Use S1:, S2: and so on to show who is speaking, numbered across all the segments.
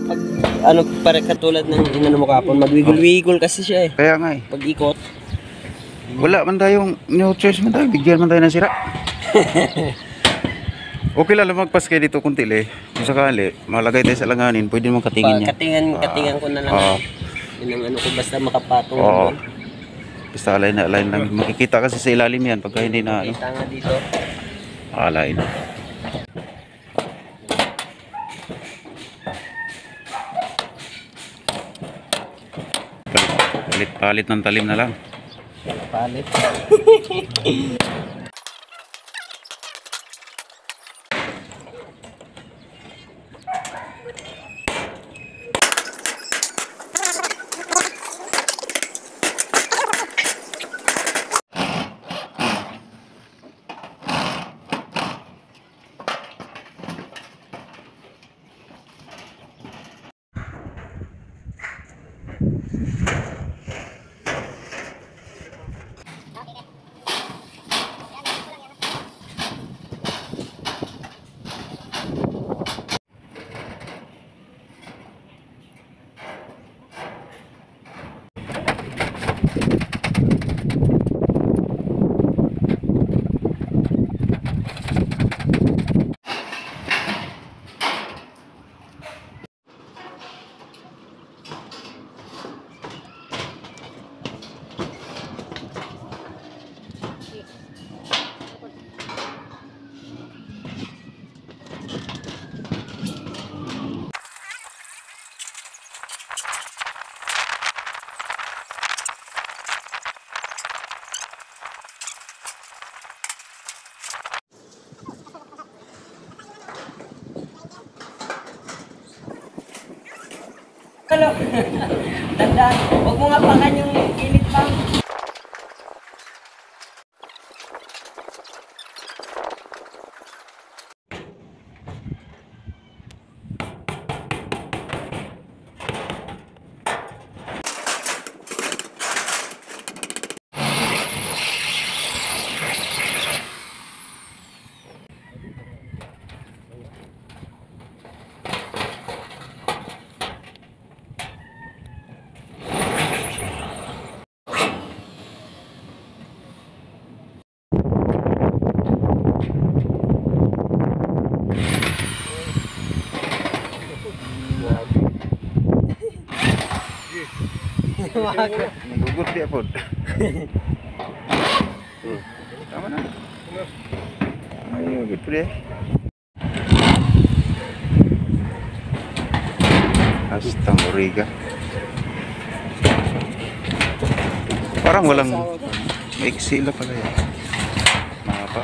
S1: Pag ano para katulad ng inano mo kapon, magwigol-wigol kasi siya eh.
S2: Kaya nga eh.
S1: Pag ikot.
S2: Wala man tayong no choice man tayo. Bigyan man tayo ng sira. Okay lang lumagpas kayo dito kunti eh. Kung sakali, malagay tayo sa langanin, pwede mong katingin niya.
S1: Katingan ko na lang. Yun ang ano ko basta makapatong.
S2: Oo. Basta alay na lang. Makikita kasi sa ilalim yan pagka hindi na ano.
S1: Kita nga dito.
S2: Alay na. Palit ng talim na lang.
S1: Palit. Kalo. Tandaan, huwag mo nga pakan yung kilit pang.
S2: Nagugot dia po. Tama na. Ayo gitu deh. Astagfirullah. Parang walang maiksi lang pala yan. Mahaba.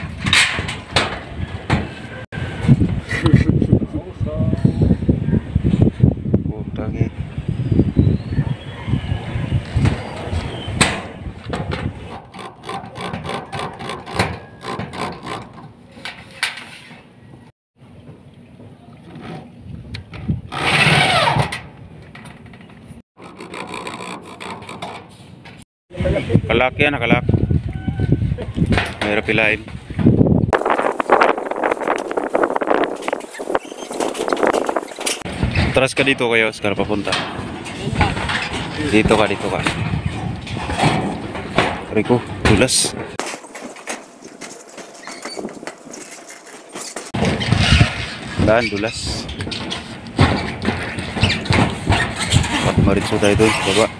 S2: Putang eh. Kalak yan, nakalak. Mayroon pilain. Atras ka dito kayo, Oscar, papunta. Dito ka. Rico, dulas. Daan, dulas. Maritso tayo doon sa baba.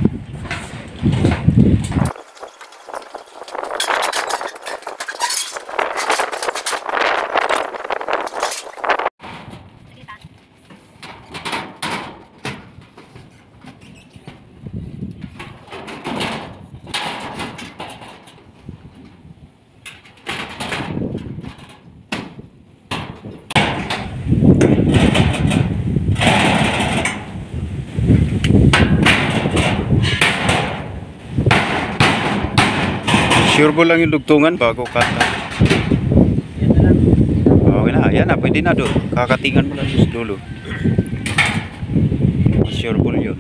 S2: Sure ball lang yung dugtungan bago cut na. Okay na, yan na, pwede na doon. Kakatingan mo lang yung dulo. Sure ball yun.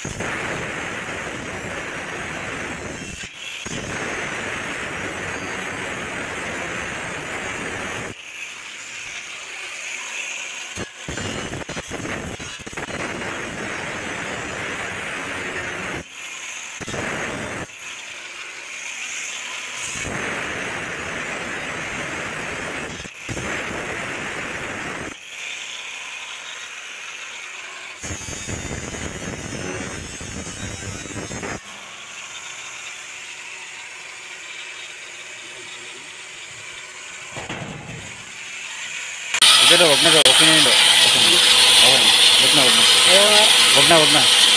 S2: Wag na daw, okay na yun daw. Okay na. Okay na. Wag na, wag na.
S1: Ayaw nga.
S2: Wag na, wag na.